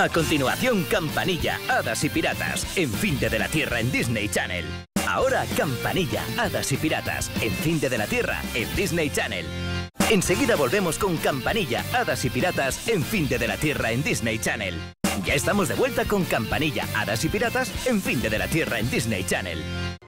A continuación, Campanilla, Hadas y Piratas, en Fin de la Tierra en Disney Channel. Ahora, Campanilla, Hadas y Piratas, en Fin de la Tierra en Disney Channel. Enseguida volvemos con Campanilla, Hadas y Piratas, en Fin de la Tierra en Disney Channel. Ya estamos de vuelta con Campanilla, Hadas y Piratas, en Fin de la Tierra en Disney Channel.